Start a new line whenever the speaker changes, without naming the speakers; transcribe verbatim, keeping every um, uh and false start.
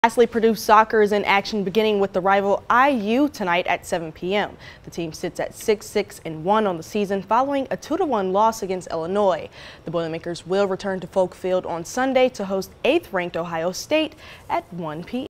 Lastly, Purdue Soccer is in action beginning with the rival I U tonight at seven p m The team sits at six six and one on the season following a two to one loss against Illinois. The Boilermakers will return to Folk Field on Sunday to host eighth ranked Ohio State at one p m